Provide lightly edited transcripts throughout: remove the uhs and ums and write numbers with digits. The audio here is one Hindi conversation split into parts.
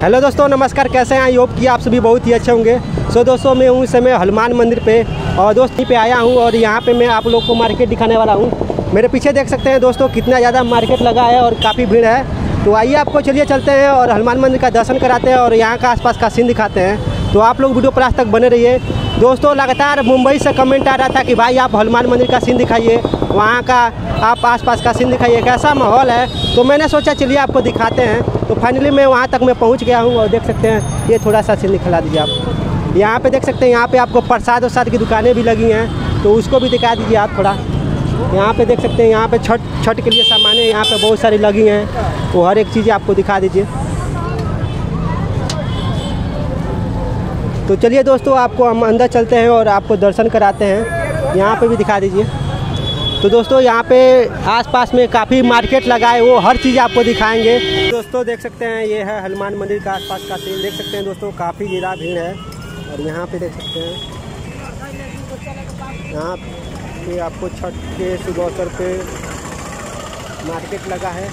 हेलो दोस्तों, नमस्कार। कैसे हैं? आई होप कि आप सभी बहुत ही अच्छे होंगे। सो दोस्तों, मैं हूँ इस समय हनुमान मंदिर पे और दोस्त यहीं पे आया हूँ और यहाँ पे मैं आप लोग को मार्केट दिखाने वाला हूँ। मेरे पीछे देख सकते हैं दोस्तों कितना ज़्यादा मार्केट लगा है और काफ़ी भीड़ है। तो आइए आपको चलिए चलते हैं और हनुमान मंदिर का दर्शन कराते हैं और यहाँ का आसपास का सीन दिखाते हैं। तो आप लोग वीडियो पर आज तक बने रहिए। दोस्तों, लगातार मुंबई से कमेंट आ रहा था कि भाई आप हनुमान मंदिर का सीन दिखाइए, वहाँ का आप आसपास का सीन दिखाइए, कैसा माहौल है। तो मैंने सोचा चलिए आपको दिखाते हैं। तो फाइनली मैं वहाँ तक मैं पहुँच गया हूँ और देख सकते हैं ये थोड़ा सा सीन दिखला दीजिए आप। यहाँ पे देख सकते हैं यहाँ पे आपको प्रसाद वरसाद की दुकानें भी लगी हैं, तो उसको भी दिखा दीजिए आप थोड़ा। यहाँ पे देख सकते हैं यहाँ पे छठ के लिए सामानें यहाँ पे बहुत सारी लगी हैं, तो हर एक चीज़ आपको दिखा दीजिए। तो चलिए दोस्तों, आपको हम अंदर चलते हैं और आपको दर्शन कराते हैं। यहाँ पे भी दिखा दीजिए। तो दोस्तों, यहाँ पे आसपास में काफ़ी मार्केट लगा है, वो हर चीज़ आपको दिखाएंगे। दोस्तों देख सकते हैं ये है हनुमान मंदिर का आसपास का सीन। देख सकते हैं दोस्तों काफ़ी ज़्यादा भीड़ है और यहाँ पे देख सकते हैं यहाँ पे आपको छठ के शुभ अवसर पे मार्केट लगा है।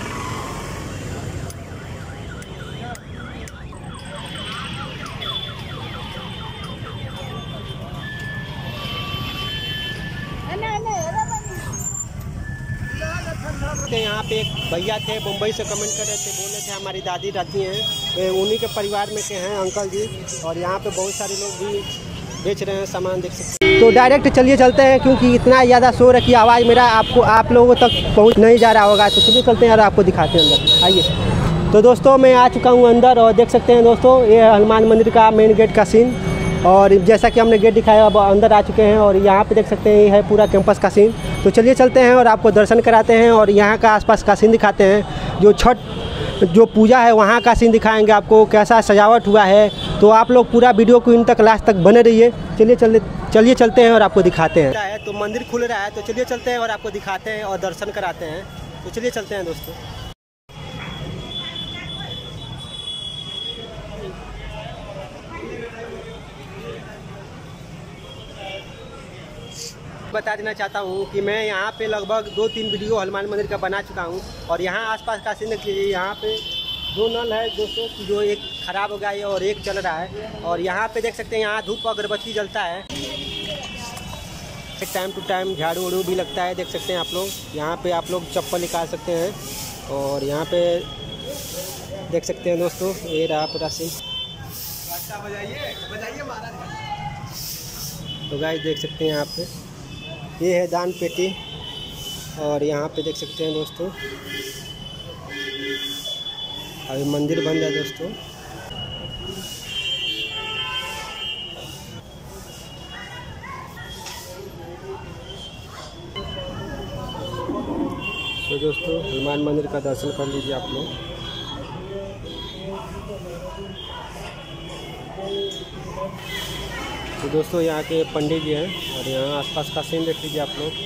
यहाँ पे एक भैया थे, मुंबई से कमेंट कर रहे थे, बोल रहे थे हमारी दादी रहती हैं, उन्हीं के परिवार में के हैं अंकल जी। और यहाँ पे बहुत सारे लोग भी बेच रहे हैं सामान, देख सकते हैं। तो डायरेक्ट चलिए चलते हैं, क्योंकि इतना ज़्यादा शोर है कि आवाज़ मेरा आप लोगों तक पहुँच नहीं जा रहा होगा। तो चलिए चलते हैं और आपको दिखाते हैं अंदर, आइए। तो दोस्तों मैं आ चुका हूँ अंदर और देख सकते हैं दोस्तों ये हनुमान मंदिर का मेन गेट का सीन। और जैसा कि हमने गेट दिखाया अब अंदर आ चुके हैं और यहाँ पे देख सकते हैं ये है पूरा कैंपस का सीन। तो चलिए चलते हैं और आपको दर्शन कराते हैं और यहाँ का आसपास का सीन दिखाते हैं। जो छठ जो पूजा है वहाँ का सीन दिखाएंगे आपको, कैसा सजावट हुआ है। तो आप लोग पूरा वीडियो को इन तक लास्ट तक बने रहिए। चलिए चलते हैं और आपको दिखाते हैं। तो मंदिर खुल रहा है, तो चलिए चलते हैं और आपको दिखाते हैं और दर्शन कराते हैं। तो चलिए चलते हैं दोस्तों। बता देना चाहता हूँ कि मैं यहाँ पे लगभग 2-3 वीडियो हनुमान मंदिर का बना चुका हूँ और यहाँ आसपास का सीन देख लीजिए। यहाँ पे 2 नल है दोस्तों, जो एक ख़राब हो गया है और एक चल रहा है। और यहाँ पे देख सकते हैं यहाँ धूप अगरबत्ती जलता है, टाइम टू टाइम झाड़ू वाड़ू भी लगता है। देख सकते हैं आप लोग, यहाँ पे आप लोग चप्पल निकाल सकते हैं। और यहाँ पे देख सकते हैं दोस्तों ये रहा पूरा सीन। तो गाइस देख सकते हैं यहाँ पे ये है दान पेटी और यहाँ पे देख सकते हैं दोस्तों अभी मंदिर बन रहा है दोस्तों। तो दोस्तों हनुमान मंदिर का दर्शन कर लीजिए आप लोग। तो दोस्तों यहाँ के पंडित जी हैं और यहाँ आसपास का सीन देख लीजिए आप लोग।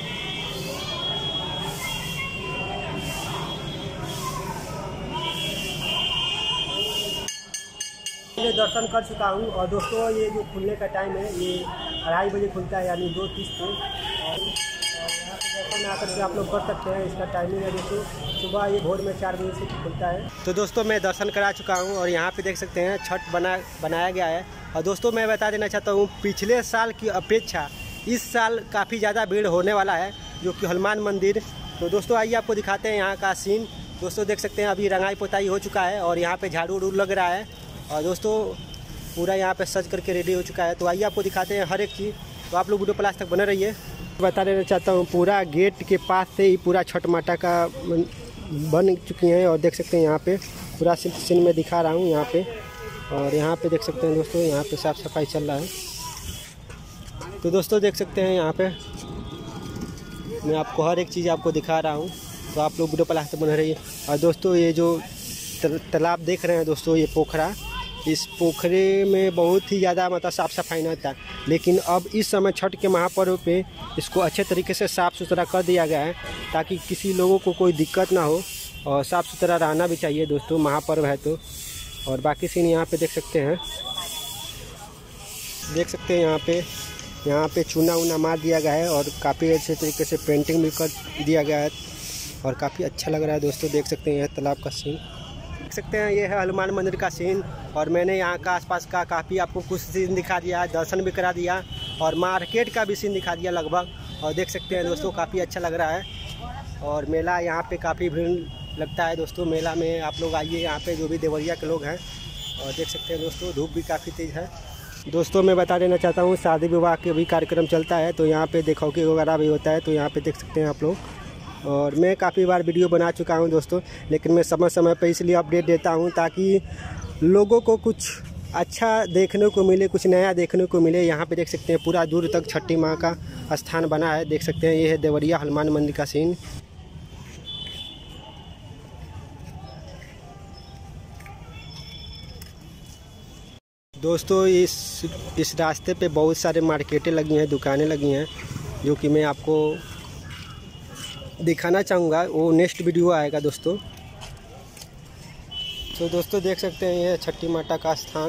मैं दर्शन कर चुका हूँ और दोस्तों ये जो खुलने का टाइम है ये 2:30 बजे खुलता है, यानी 2:30 को। और यहाँ पे दर्शन आकर के आप लोग कर सकते हैं। इसका टाइमिंग है दोस्तों सुबह ये भोर में 4 बजे से खुलता है। तो दोस्तों मैं दर्शन करा चुका हूँ और यहाँ पे देख सकते हैं छठ बनाया गया है। और दोस्तों मैं बता देना चाहता हूँ पिछले साल की अपेक्षा इस साल काफ़ी ज़्यादा भीड़ होने वाला है, जो कि हनुमान मंदिर। तो दोस्तों आइए आपको दिखाते हैं यहाँ का सीन। दोस्तों देख सकते हैं अभी रंगाई पोताई हो चुका है और यहाँ पे झाड़ू उड़ू लग रहा है और दोस्तों पूरा यहाँ पे सज करके रेडी हो चुका है। तो आइए आपको दिखाते हैं हर एक चीज़। तो आप लोग वीडियो प्लास तक बने रहिए। बता देना चाहता हूँ पूरा गेट के पास से ही पूरा छठ माता का बन चुकी हैं और देख सकते हैं यहाँ पे पूरा सीन में दिखा रहा हूँ यहाँ पे। और यहाँ पे देख सकते हैं दोस्तों यहाँ पे साफ़ सफाई चल रहा है। तो दोस्तों देख सकते हैं यहाँ पे मैं आपको हर एक चीज़ आपको दिखा रहा हूँ। तो आप लोग वीडियो प्लास तक बने रहिए। और दोस्तों ये जो तालाब देख रहे हैं दोस्तों, ये पोखरा, इस पोखरे में बहुत ही ज़्यादा मतलब साफ़ सफाई नहीं था, लेकिन अब इस समय छठ के महापर्व पे इसको अच्छे तरीके से साफ़ सुथरा कर दिया गया है ताकि किसी लोगों को कोई दिक्कत ना हो। और साफ़ सुथरा रहना भी चाहिए दोस्तों, महापर्व है तो। और बाकी सीन यहाँ पे देख सकते हैं यहाँ पे चूना वूना मार दिया गया है और काफ़ी अच्छे तरीके से पेंटिंग भी कर दिया गया है और काफ़ी अच्छा लग रहा है दोस्तों। देख सकते हैं यह तालाब का सीन। देख सकते हैं ये है हनुमान मंदिर का सीन। और मैंने यहाँ का आसपास का काफ़ी आपको कुछ सीन दिखा दिया, दर्शन भी करा दिया और मार्केट का भी सीन दिखा दिया लगभग। और देख सकते हैं दोस्तों काफ़ी अच्छा लग रहा है। और मेला यहाँ पे काफ़ी भीड़ लगता है दोस्तों। मेला में आप लोग आइए, यहाँ पे जो भी देवरिया के लोग हैं। और देख सकते हैं दोस्तों धूप भी काफ़ी तेज़ है। दोस्तों मैं बता देना चाहता हूँ शादी विवाह के भी कार्यक्रम चलता है, तो यहाँ पे देखौकी वगैरह भी होता है, तो यहाँ पे देख सकते हैं आप लोग। और मैं काफ़ी बार वीडियो बना चुका हूँ दोस्तों, लेकिन मैं समय समय पे इसलिए अपडेट देता हूँ ताकि लोगों को कुछ अच्छा देखने को मिले, कुछ नया देखने को मिले। यहाँ पे देख सकते हैं पूरा दूर तक छठी माँ का स्थान बना है। देख सकते हैं ये है देवरिया हनुमान मंदिर का सीन। दोस्तों इस रास्ते पे बहुत सारे मार्केटें लगी हैं, दुकानें लगी हैं, जो कि मैं आपको दिखाना चाहूँगा। वो नेक्स्ट वीडियो आएगा दोस्तों। तो दोस्तों देख सकते हैं ये छठी माता का स्थान।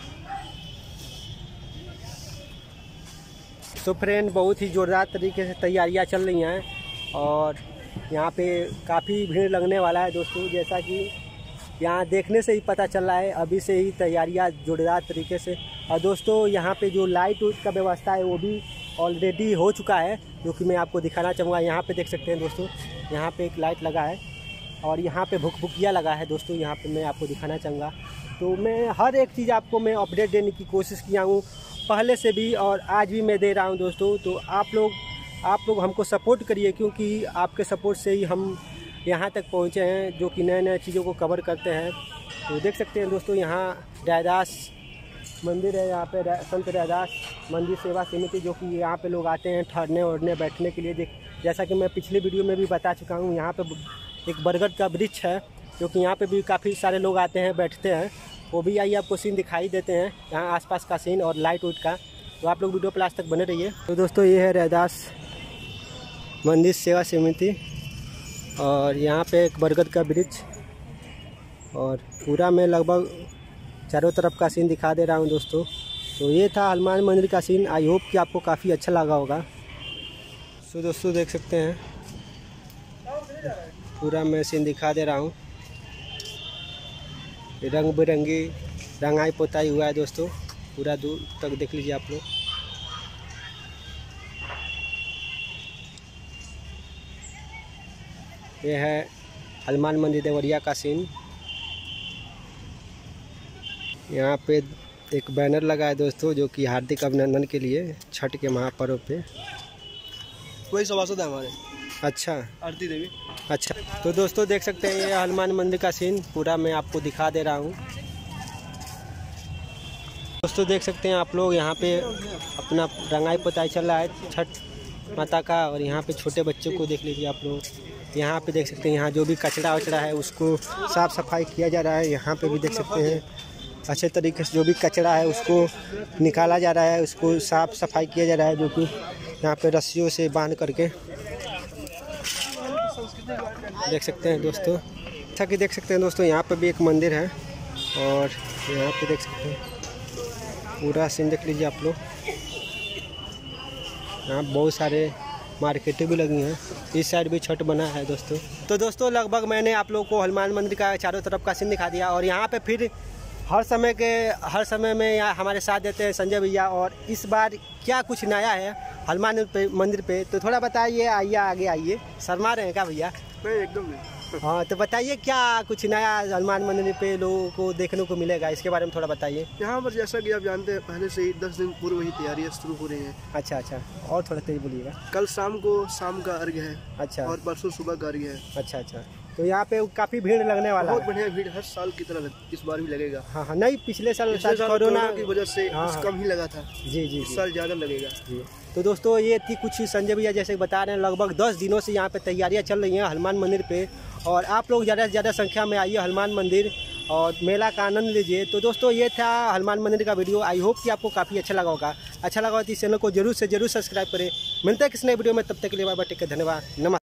तो फ्रेंड बहुत ही ज़ोरदार तरीके से तैयारियां चल रही हैं और यहाँ पे काफ़ी भीड़ लगने वाला है दोस्तों। जैसा कि यहाँ देखने से ही पता चल रहा है, अभी से ही तैयारियां जोरदार तरीके से। और दोस्तों यहाँ पे जो लाइट का व्यवस्था है वो भी ऑलरेडी हो चुका है, जो कि मैं आपको दिखाना चाहूँगा। यहाँ पे देख सकते हैं दोस्तों, यहाँ पे एक लाइट लगा है और यहाँ पे भुकभुकिया लगा है दोस्तों। यहाँ पे मैं आपको दिखाना चाहूँगा। तो मैं हर एक चीज़ आपको मैं अपडेट देने की कोशिश किया हूँ पहले से भी, और आज भी मैं दे रहा हूँ दोस्तों। तो आप लोग हमको सपोर्ट करिए, क्योंकि आपके सपोर्ट से ही हम यहाँ तक पहुँचे हैं, जो कि नए नए चीज़ों को कवर करते हैं। तो देख सकते हैं दोस्तों यहाँ रैदास मंदिर है, यहाँ पे संत रैदास मंदिर सेवा समिति, जो कि यहाँ पे लोग आते हैं ठहरने ओढ़ने बैठने के लिए। जैसा कि मैं पिछली वीडियो में भी बता चुका हूँ, यहाँ पे एक बरगद का वृक्ष है, जो कि यहाँ पे भी काफ़ी सारे लोग आते हैं बैठते हैं। वो भी आइए आपको सीन दिखाई देते हैं यहाँ आसपास का सीन और लाइट उइट का। तो आप लोग वीडियो प्लास तक बने रहिए। तो दोस्तों ये है रैदास मंदिर सेवा समिति और यहाँ पे एक बरगद का वृक्ष, और पूरा मैं लगभग चारों तरफ का सीन दिखा दे रहा हूँ दोस्तों। तो ये था हनुमान मंदिर का सीन। आई होप कि आपको काफ़ी अच्छा लगा होगा। तो दोस्तों देख सकते हैं पूरा मैं सीन दिखा दे रहा हूँ। रंग बिरंगी रंगाई पोताई हुआ है दोस्तों, पूरा दूर तक देख लीजिए आप लोग। ये है हनुमान मंदिर देवरिया का सीन। यहाँ पे एक बैनर लगा है दोस्तों, जो कि हार्दिक अभिनंदन के लिए छठ के महापर्व पे। वही सभासद है हमारे। अच्छा, आरती देवी। अच्छा। तो दोस्तों देख सकते हैं ये हनुमान मंदिर का सीन पूरा मैं आपको दिखा दे रहा हूँ। दोस्तों देख सकते हैं आप लोग यहाँ पे अपना रंगाई पोताई चल रहा है छठ माता का। और यहाँ पे छोटे बच्चों को देख लीजिए आप लोग। यहाँ पे देख सकते हैं यहाँ जो भी कचरा वचड़ा है उसको साफ़ सफाई किया जा रहा है। यहाँ पे भी देख सकते हैं अच्छे तरीके से जो भी कचरा है उसको निकाला जा रहा है, उसको साफ़ सफाई किया जा रहा है, जो कि यहाँ पे रस्सियों से बांध करके देख सकते हैं दोस्तों। अच्छा कि देख सकते हैं दोस्तों यहाँ पे भी एक मंदिर है और यहाँ पे देख सकते हैं पूरा सीन देख लीजिए आप लोग। यहाँ बहुत सारे मार्केटें भी लगी हैं, इस साइड भी छठ बना है दोस्तों। तो दोस्तों लगभग मैंने आप लोगों को हनुमान मंदिर का चारों तरफ का सीन दिखा दिया। और यहाँ पे फिर हर समय में यहाँ हमारे साथ देते हैं संजय भैया। और इस बार क्या कुछ नया है हनुमान मंदिर पे, तो थोड़ा बताइए। आइए आगे आइए, शर्मा रहे हैं क्या भैया? नहीं, एकदम नहीं। हाँ, तो बताइए क्या कुछ नया हनुमान मंदिर पे लोगों को देखने को मिलेगा, इसके बारे में थोड़ा बताइए। यहाँ पर जैसा कि आप जानते हैं पहले से ही 10 दिन पूर्व ही तैयारियाँ शुरू हो रही हैं। अच्छा अच्छा, और थोड़ा तेज बोलिएगा। कल शाम को शाम का अर्घ्य है। अच्छा, और परसों सुबह का अर्घ्य है। अच्छा अच्छा। तो यहाँ पे काफ़ी भीड़ लगने वाला है। बहुत बढ़िया भीड़ हर साल की तरह इस बार भी लगेगा। हाँ हाँ, नहीं पिछले साल कोरोना की वजह से हाँ, कम ही लगा था। जी जी, इस साल ज़्यादा लगेगा जी। तो दोस्तों ये थी कुछ संजय भैया जैसे बता रहे हैं, लगभग 10 दिनों से यहाँ पे तैयारियाँ चल रही हैं हनुमान मंदिर पे। और आप लोग ज़्यादा से ज़्यादा संख्या में आइए हनुमान मंदिर और मेला का आनंद लीजिए। तो दोस्तों ये था हनुमान मंदिर का वीडियो। आई होप कि आपको काफ़ी अच्छा लगा होगा। अच्छा लगा हो तो इस चैनल को जरूर से जरूर सब्सक्राइब करें। मिलते हैं किसी नए वीडियो में, तब तक के लिए बाय बाय, टेक केयर, धन्यवाद, नमस्कार।